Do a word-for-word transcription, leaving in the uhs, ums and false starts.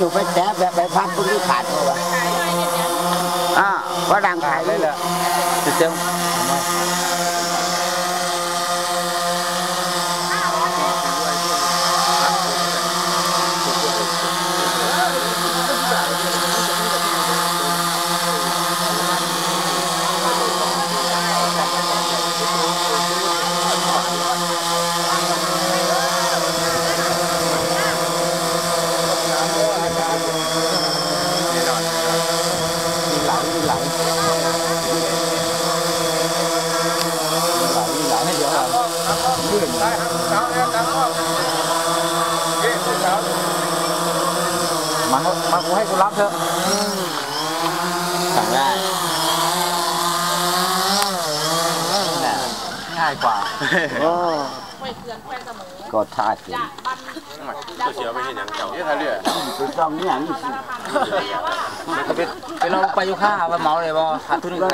อยู่ไปแฉแบบไปพักคุณที่ขาดเลยวะอ่าว่าดังขายเลยเหรอจะเจ้ามามากูให้กูรับเถอะสั่งได้ง่ายกว่าก็ท่าเสียตัวเชียวไม่เห็นอย่างเก่าที่ท่าเรือตัวต้องเนี่ยนี่สิไปลองไปยุค่าไปเมาเลยบ่ขาดทุน